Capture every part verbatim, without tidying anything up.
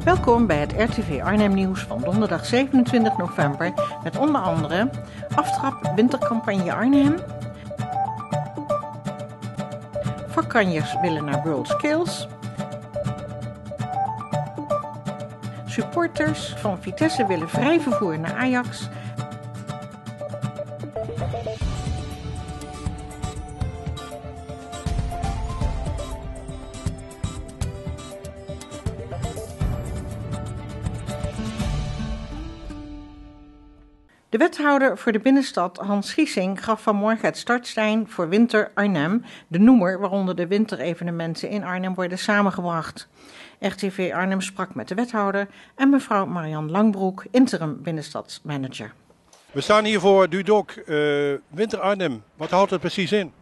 Welkom bij het R T V Arnhem nieuws van donderdag zevenentwintig november met onder andere aftrap wintercampagne Arnhem. Vakkanjers willen naar WorldSkills. Supporters van Vitesse willen vrij vervoer naar Ajax. De wethouder voor de binnenstad, Hans Giesing, gaf vanmorgen het startsein voor Winter Arnhem, de noemer waaronder de winterevenementen in Arnhem worden samengebracht. R T V Arnhem sprak met de wethouder en mevrouw Marian Langbroek, interim binnenstadsmanager. We staan hier voor Dudok, uh, Winter Arnhem. Wat houdt het precies in?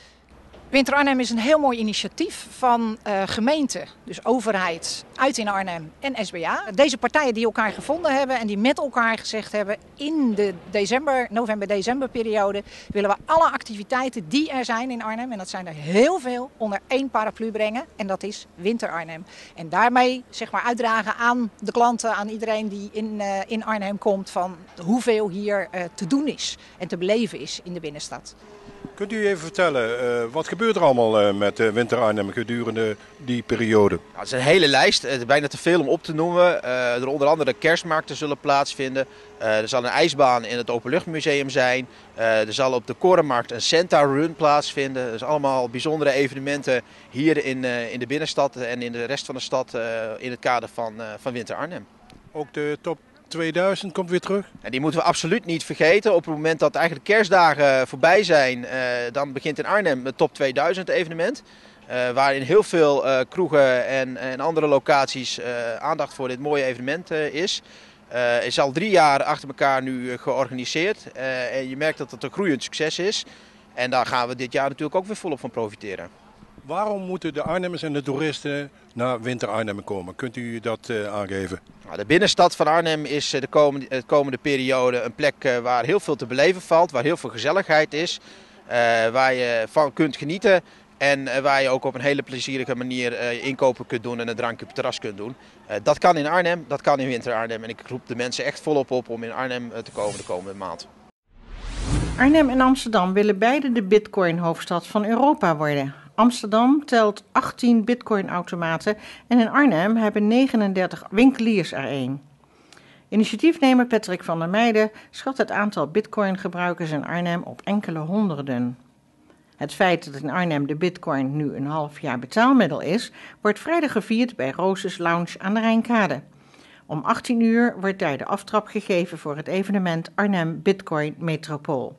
Winter Arnhem is een heel mooi initiatief van uh, gemeente, dus overheid, Uit in Arnhem en S B A. Deze partijen die elkaar gevonden hebben en die met elkaar gezegd hebben, in de december, november-december periode willen we alle activiteiten die er zijn in Arnhem, en dat zijn er heel veel, onder één paraplu brengen. En dat is Winter Arnhem. En daarmee zeg maar uitdragen aan de klanten, aan iedereen die in, uh, in Arnhem komt, van hoeveel hier uh, te doen is en te beleven is in de binnenstad. Kunt u even vertellen, uh, wat gebeurt er allemaal uh, met uh, Winter Arnhem gedurende die periode? Nou, het is een hele lijst, het is bijna te veel om op te noemen. Uh, er onder andere kerstmarkten zullen plaatsvinden. Uh, er zal een ijsbaan in het Openluchtmuseum zijn. Uh, er zal op de Korenmarkt een Santa Run plaatsvinden. Dat is allemaal bijzondere evenementen hier in, uh, in de binnenstad en in de rest van de stad uh, in het kader van, uh, van Winter Arnhem. Ook de top tweeduizend komt weer terug? En die moeten we absoluut niet vergeten. Op het moment dat eigenlijk kerstdagen voorbij zijn, uh, dan begint in Arnhem het top tweeduizend evenement. Uh, waarin heel veel uh, kroegen en, en andere locaties uh, aandacht voor dit mooie evenement uh, is. Uh, is al drie jaar achter elkaar nu uh, georganiseerd. Uh, en je merkt dat het een groeiend succes is. En daar gaan we dit jaar natuurlijk ook weer volop van profiteren. Waarom moeten de Arnhemmers en de toeristen naar Winter Arnhem komen? Kunt u dat uh, aangeven? Nou, de binnenstad van Arnhem is de komende, de komende periode een plek uh, waar heel veel te beleven valt. Waar heel veel gezelligheid is. Uh, waar je van kunt genieten. En uh, waar je ook op een hele plezierige manier uh, inkopen kunt doen en een drankje op het terras kunt doen. Uh, dat kan in Arnhem, dat kan in Winter Arnhem. En ik roep de mensen echt volop op om in Arnhem uh, te komen de komende maand. Arnhem en Amsterdam willen beide de Bitcoin-hoofdstad van Europa worden. Amsterdam telt achttien bitcoin-automaten en in Arnhem hebben negenendertig winkeliers er één. Initiatiefnemer Patrick van der Meijden schat het aantal bitcoin-gebruikers in Arnhem op enkele honderden. Het feit dat in Arnhem de bitcoin nu een half jaar betaalmiddel is, wordt vrijdag gevierd bij Roos's Lounge aan de Rijnkade. Om achttien uur wordt daar de aftrap gegeven voor het evenement Arnhem Bitcoin Metropool.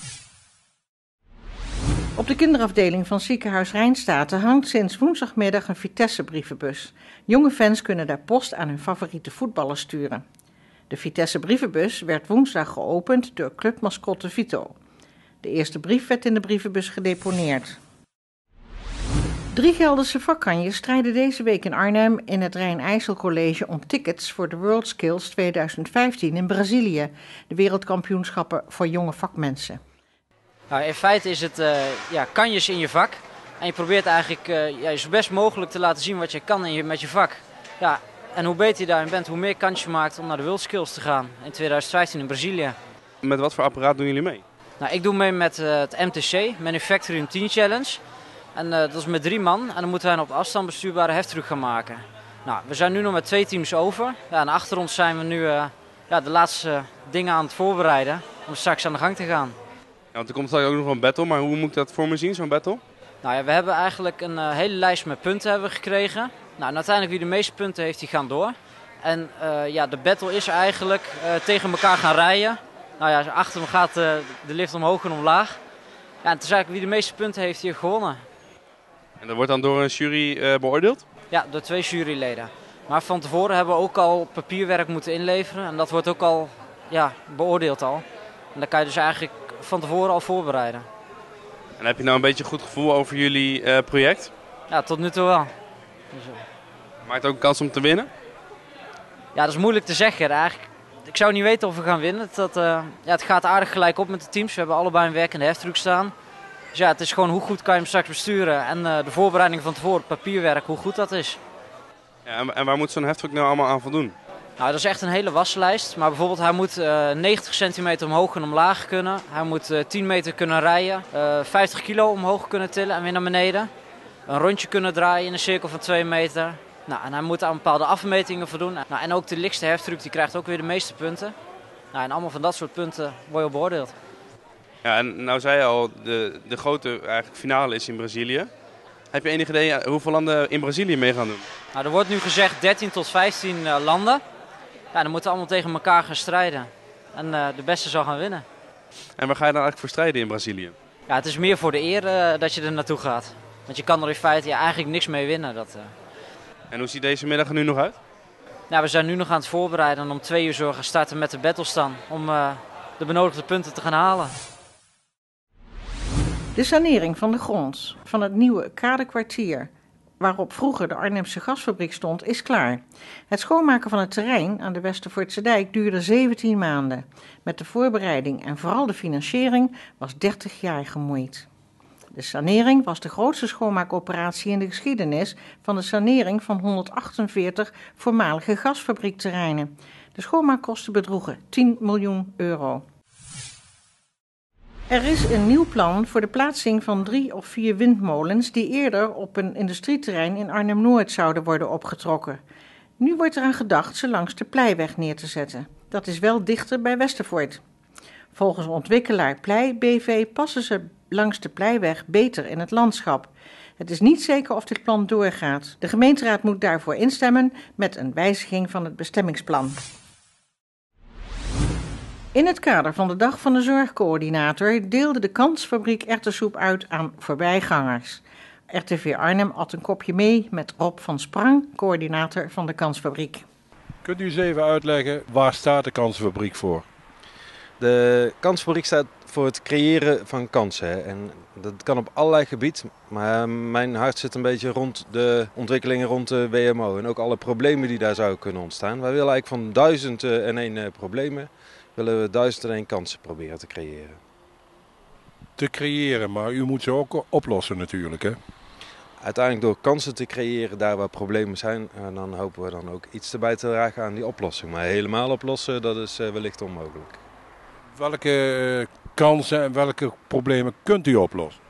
Op de kinderafdeling van ziekenhuis Rijnstaten hangt sinds woensdagmiddag een Vitesse brievenbus. Jonge fans kunnen daar post aan hun favoriete voetballers sturen. De Vitesse brievenbus werd woensdag geopend door clubmascotte Vito. De eerste brief werd in de brievenbus gedeponeerd. Drie Gelderse vakkanjers strijden deze week in Arnhem in het Rijn-IJssel College om tickets voor de WorldSkills tweeduizend vijftien in Brazilië, de wereldkampioenschappen voor jonge vakmensen. Nou, in feite is het uh, ja, kanjes in je vak. En je probeert eigenlijk uh, ja, zo best mogelijk te laten zien wat je kan in je, met je vak. Ja, en hoe beter je daarin bent, hoe meer kans je maakt om naar de WorldSkills te gaan in tweeduizend vijftien in Brazilië. Met wat voor apparaat doen jullie mee? Nou, ik doe mee met uh, het M T C, Manufacturing Teen Challenge. En uh, dat is met drie man. En dan moeten wij op afstand bestuurbare heftruck gaan maken. Nou, we zijn nu nog met twee teams over. Ja, en achter ons zijn we nu uh, ja, de laatste uh, dingen aan het voorbereiden om straks aan de gang te gaan. Ja, want er komt straks ook nog een battle, maar hoe moet ik dat voor me zien, zo'n battle? Nou ja, we hebben eigenlijk een uh, hele lijst met punten hebben we gekregen. Nou, en uiteindelijk wie de meeste punten heeft, die gaan door. En uh, ja, de battle is eigenlijk uh, tegen elkaar gaan rijden. Nou ja, achter me gaat uh, de lift omhoog en omlaag. Ja, en het is eigenlijk wie de meeste punten heeft, die heeft gewonnen. En dat wordt dan door een jury uh, beoordeeld? Ja, door twee juryleden. Maar van tevoren hebben we ook al papierwerk moeten inleveren. En dat wordt ook al ja, beoordeeld al. En dan kan je dus eigenlijk van tevoren al voorbereiden. En heb je nou een beetje een goed gevoel over jullie uh, project? Ja, tot nu toe wel. Dus, uh... Maakt ook een kans om te winnen? Ja, dat is moeilijk te zeggen. Eigenlijk, ik zou niet weten of we gaan winnen. Dat, uh, ja, het gaat aardig gelijk op met de teams. We hebben allebei een werkende heftruck staan. Dus ja, het is gewoon hoe goed kan je hem straks besturen. En uh, de voorbereiding van tevoren, het papierwerk, hoe goed dat is. Ja, Ja, en, en waar moet zo'n heftruck nou allemaal aan voldoen? Nou, dat is echt een hele waslijst. Maar bijvoorbeeld hij moet uh, negentig centimeter omhoog en omlaag kunnen. Hij moet uh, tien meter kunnen rijden. Uh, vijftig kilo omhoog kunnen tillen en weer naar beneden. Een rondje kunnen draaien in een cirkel van twee meter. Nou, en hij moet aan bepaalde afmetingen voldoen. Nou, en ook de lichtste heftruck die krijgt ook weer de meeste punten. Nou, en allemaal van dat soort punten word je op beoordeeld. Ja, en nou zei je al, de, de grote eigenlijk finale is in Brazilië. Heb je enig idee hoeveel landen in Brazilië mee gaan doen? Nou, er wordt nu gezegd dertien tot vijftien uh, landen. Ja, dan moeten allemaal tegen elkaar gaan strijden. En uh, de beste zal gaan winnen. En waar ga je dan eigenlijk voor strijden in Brazilië? Ja, het is meer voor de eer uh, dat je er naartoe gaat. Want je kan er in feite ja, eigenlijk niks mee winnen. Dat, uh... En hoe ziet deze middag er nu nog uit? Nou, we zijn nu nog aan het voorbereiden en om twee uur zorgen starten met de battlestand om uh, de benodigde punten te gaan halen. De sanering van de grond van het nieuwe Kadekwartier, waarop vroeger de Arnhemse gasfabriek stond, is klaar. Het schoonmaken van het terrein aan de Westervoortse dijk duurde zeventien maanden. Met de voorbereiding en vooral de financiering was dertig jaar gemoeid. De sanering was de grootste schoonmaakoperatie in de geschiedenis van de sanering van honderdachtenveertig voormalige gasfabriekterreinen. De schoonmaakkosten bedroegen tien miljoen euro. Er is een nieuw plan voor de plaatsing van drie of vier windmolens die eerder op een industrieterrein in Arnhem-Noord zouden worden opgetrokken. Nu wordt eraan gedacht ze langs de Pleiweg neer te zetten. Dat is wel dichter bij Westervoort. Volgens ontwikkelaar Plei B V passen ze langs de Pleiweg beter in het landschap. Het is niet zeker of dit plan doorgaat. De gemeenteraad moet daarvoor instemmen met een wijziging van het bestemmingsplan. In het kader van de Dag van de Zorgcoördinator deelde de Kansfabriek erwtensoep uit aan voorbijgangers. R T V Arnhem at een kopje mee met Rob van Sprang, coördinator van de Kansfabriek. Kunt u eens even uitleggen, waar staat de Kansfabriek voor? De Kansfabriek staat voor het creëren van kansen. En dat kan op allerlei gebieden. Maar mijn hart zit een beetje rond de ontwikkelingen rond de W M O. En ook alle problemen die daar zouden kunnen ontstaan. Wij willen eigenlijk van duizend en één problemen, willen we duizend en één kansen proberen te creëren. Te creëren, maar u moet ze ook oplossen natuurlijk, hè? Uiteindelijk door kansen te creëren daar waar problemen zijn, en dan hopen we dan ook iets erbij te dragen aan die oplossing. Maar helemaal oplossen, dat is wellicht onmogelijk. Welke kansen en welke problemen kunt u oplossen?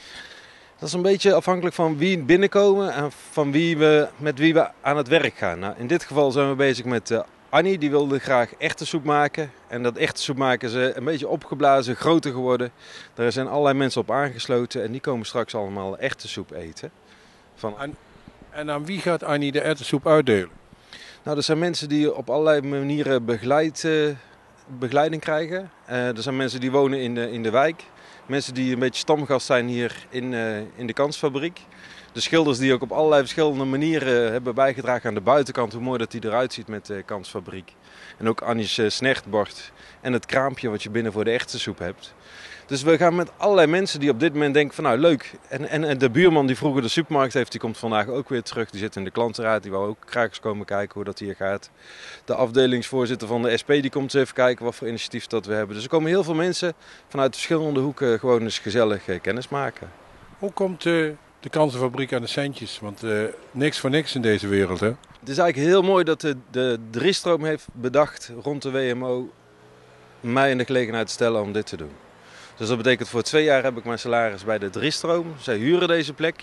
Dat is een beetje afhankelijk van wie binnenkomen en van wie we, met wie we aan het werk gaan. Nou, in dit geval zijn we bezig met uh, Annie, die wilde graag erwtensoep maken. En dat erwtensoep maken is een beetje opgeblazen, groter geworden. Daar zijn allerlei mensen op aangesloten en die komen straks allemaal erwtensoep eten. Van... En, en aan wie gaat Annie de erwtensoep uitdelen? Nou, dat zijn mensen die op allerlei manieren begeleid, uh, begeleiding krijgen. Uh, er zijn mensen die wonen in de, in de wijk. Mensen die een beetje stamgast zijn hier in, uh, in de Kansfabriek. De schilders die ook op allerlei verschillende manieren hebben bijgedragen aan de buitenkant. Hoe mooi dat die eruit ziet met de Kansfabriek. En ook Annie's uh, snechtbord en het kraampje wat je binnen voor de erwtensoep hebt. Dus we gaan met allerlei mensen die op dit moment denken van nou leuk. En, en, en de buurman die vroeger de supermarkt heeft, die komt vandaag ook weer terug. Die zit in de klantenraad, die wou ook graag eens komen kijken hoe dat hier gaat. De afdelingsvoorzitter van de S P die komt eens even kijken wat voor initiatief dat we hebben. Dus er komen heel veel mensen vanuit verschillende hoeken gewoon eens gezellig uh, kennis maken. Hoe komt uh, de Kansfabriek aan de centjes? Want uh, niks voor niks in deze wereld, hè? Het is eigenlijk heel mooi dat de, de Driestroom heeft bedacht rond de W M O mij in de gelegenheid te stellen om dit te doen. Dus dat betekent voor twee jaar heb ik mijn salaris bij de Driestroom. Zij huren deze plek.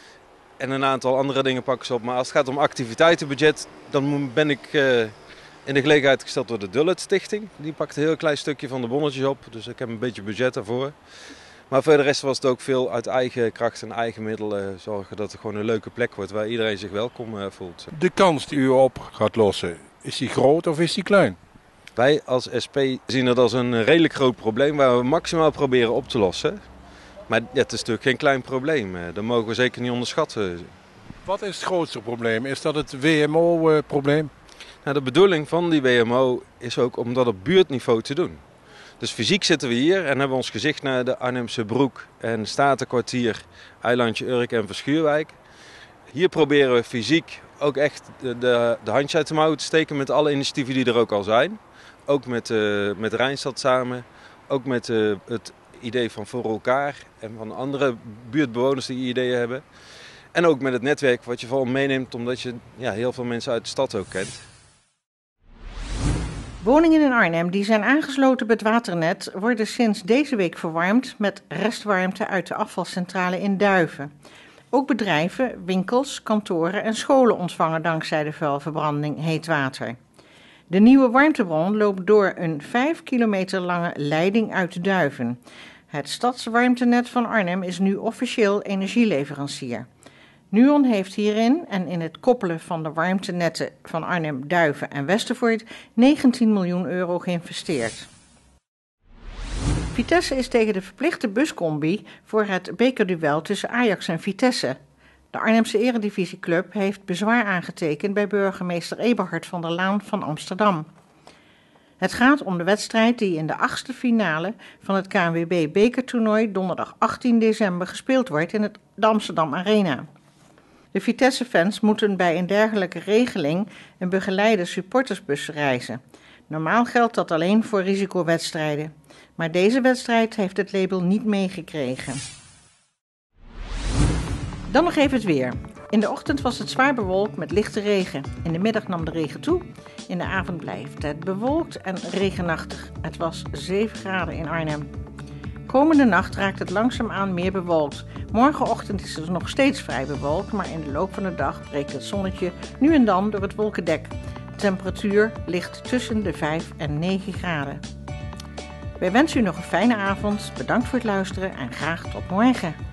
En een aantal andere dingen pakken ze op. Maar als het gaat om activiteitenbudget, dan ben ik uh, in de gelegenheid gesteld door de Dullet Stichting. Die pakt een heel klein stukje van de bonnetjes op. Dus ik heb een beetje budget daarvoor. Maar voor de rest was het ook veel uit eigen kracht en eigen middelen zorgen dat het gewoon een leuke plek wordt waar iedereen zich welkom uh, voelt. De kans die u op gaat lossen, is die groot of is die klein? Wij als S P zien het als een redelijk groot probleem waar we maximaal proberen op te lossen. Maar ja, het is natuurlijk geen klein probleem. Dat mogen we zeker niet onderschatten. Wat is het grootste probleem? Is dat het W M O-probleem? Nou, de bedoeling van die W M O is ook om dat op buurtniveau te doen. Dus fysiek zitten we hier en hebben ons gezicht naar de Arnhemse Broek en Statenkwartier, Eilandje Urk en Verschuurwijk. Hier proberen we fysiek ook echt de, de, de handje uit de mouw te steken met alle initiatieven die er ook al zijn. Ook met, uh, met Rijnstad samen, ook met uh, het idee van Voor Elkaar en van andere buurtbewoners die ideeën hebben. En ook met het netwerk wat je vooral meeneemt, omdat je ja, heel veel mensen uit de stad ook kent. Woningen in Arnhem die zijn aangesloten bij het waternet worden sinds deze week verwarmd met restwarmte uit de afvalcentrale in Duiven. Ook bedrijven, winkels, kantoren en scholen ontvangen dankzij de vuilverbranding heet water. De nieuwe warmtebron loopt door een vijf kilometer lange leiding uit Duiven. Het stadswarmtenet van Arnhem is nu officieel energieleverancier. Nuon heeft hierin en in het koppelen van de warmtenetten van Arnhem, Duiven en Westervoort negentien miljoen euro geïnvesteerd. Vitesse is tegen de verplichte buscombi voor het bekerduel tussen Ajax en Vitesse. De Arnhemse eredivisieclub heeft bezwaar aangetekend bij burgemeester Eberhard van der Laan van Amsterdam. Het gaat om de wedstrijd die in de achtste finale van het K N W B bekertoernooi donderdag achttien december gespeeld wordt in het de Amsterdam Arena. De Vitesse-fans moeten bij een dergelijke regeling een begeleide supportersbus reizen. Normaal geldt dat alleen voor risicowedstrijden. Maar deze wedstrijd heeft het label niet meegekregen. Dan nog even het weer. In de ochtend was het zwaar bewolkt met lichte regen. In de middag nam de regen toe. In de avond blijft het bewolkt en regenachtig. Het was zeven graden in Arnhem. Komende nacht raakt het langzaamaan meer bewolkt. Morgenochtend is het nog steeds vrij bewolkt, maar in de loop van de dag breekt het zonnetje nu en dan door het wolkendek. De temperatuur ligt tussen de vijf en negen graden. Wij wensen u nog een fijne avond, bedankt voor het luisteren en graag tot morgen.